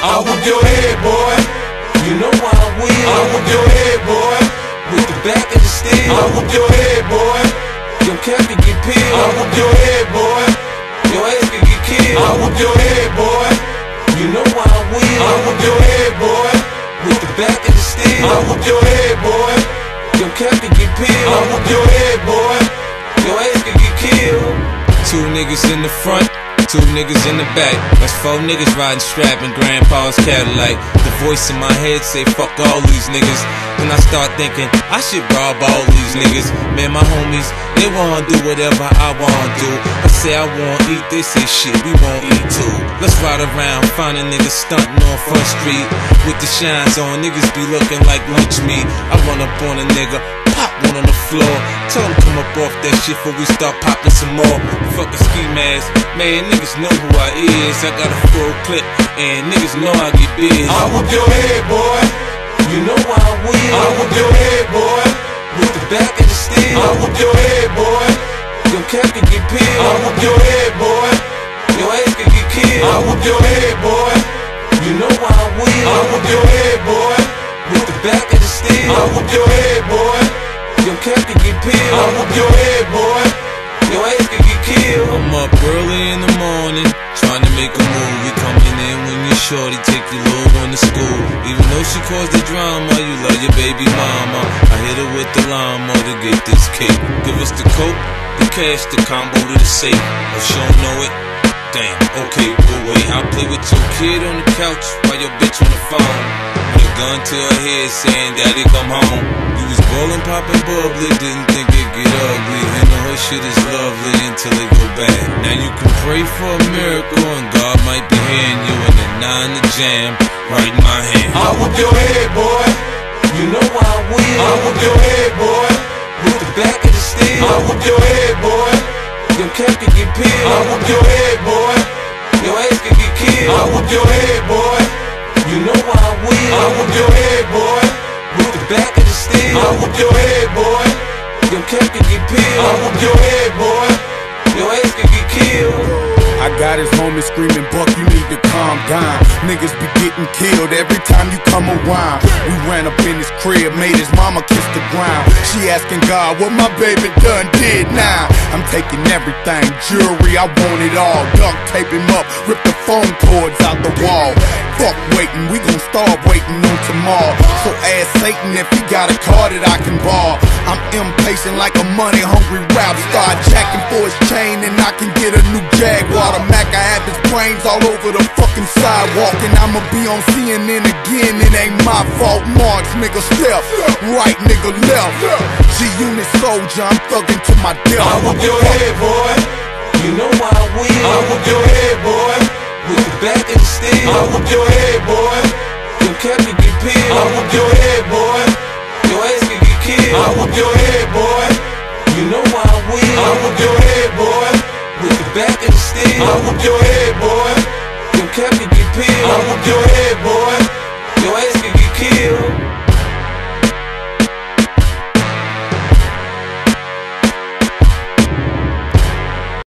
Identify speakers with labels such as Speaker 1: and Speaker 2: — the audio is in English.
Speaker 1: I'll whoop your head, boy. You know why I will. I'll whoop your head, boy. With the back of the steel. I'll whoop your head, boy. Your cap can get peeled. I'll whoop your head, boy. Your ass can get killed. I'll whoop your head, boy. You know why I will. I'll whoop your head, boy. With the back of the steel. I'll whoop your head, boy. Your cap can get peeled. I'll whoop your head, boy. Your ass can get killed.
Speaker 2: Two niggas in the front, two niggas in the back. That's four niggas riding strap in grandpa's Cadillac. The voice in my head say fuck all these niggas. Then I start thinking I should rob all these niggas. Man, my homies, they wanna do whatever I wanna do. I say I wanna eat, they say shit, we won't eat too. Let's ride around, find a nigga stunting on Front Street with the shines on, niggas be looking like lunch meat. I run up on a nigga, pop one on the floor, tell him come up off that shit before we start popping some more. Fucking ski mask, man, niggas know who I is. I got a full clip, and niggas know I get big.
Speaker 1: I'll whoop your head, boy. You know why I will. I'll whoop your head, boy. With the back of the steel. I'll whoop your head, boy. Your cap can get peeled. I'll whoop your head, boy. Your ass can get killed. I'll whoop your head, boy. You know why I will. I'll whoop your head, boy. With the back of the steel. I'll whoop your head, boy. Your cap can get peeled. I'll whoop your head, boy. Your ass can get killed.
Speaker 2: I'm up early in the morning, trying to make a move. We coming in when you shorty, take your little one to school. Even though she caused the drama, you love your baby mama. I hit her with the llama to get this cake. Give us the coke, the cash, the combo to the safe. If she don't know it, damn, okay, we'll wait. I'll play with your kid on the couch while your bitch on the phone. With a gun to her head saying, Daddy, come home. You was ballin', poppin' bubbly, didn't think it'd get ugly. You know her shit is lovely until it go bad. Now you can pray for a miracle and God might be hearing you in the 9 to jam, right in my hand.
Speaker 1: I'll whoop your head, boy. You know why I will. I'll whoop your head, boy. With the back of the steel. I'll whoop your head, boy. Your cap can get peeled. I'll whoop your head, boy. Your ass can get killed. I'll whoop your head, boy. You know why I will. I'll whoop your head, boy. With the back of the steel. I'll whoop your head, boy. Your cap can get peeled. I'll whoop your head, boy. Your ass can get killed.
Speaker 3: I got his homies screaming, Buck, you need to calm down. Niggas be getting killed every time you come around. We ran up in his crib, made his mama kiss the ground. She asking God what my baby done did now. I'm taking everything, jewelry, I want it all. Duct tape him up, rip the phone cords out the wall. Fuck waiting, we gon' start waiting on tomorrow. So ask Satan if he got a car that I can borrow. I'm impatient like a money-hungry rap star, jacking for his chain and I can get a new Jaguar. The Mac, I had his brains all over the fucking sidewalk, and I'ma be on CNN again, it ain't my fault. March, nigga, step, right, nigga, left. G-Unit soldier, I'm thugging to my death.
Speaker 1: I'll whoop your head, boy. You know why I will. I'll whoop your head, boy. With the back of the steel. I'll whoop your head, boy. Your cap can get peeled. I'll whoop your head, boy. Your ass can get killed. I'll whoop your head, boy. You know why I will. I'll whoop your head, boy. With the back of the steel. I'll whoop your head, boy. Your cap can get peeled. I'll whoop your head, boy. Your ass can get killed.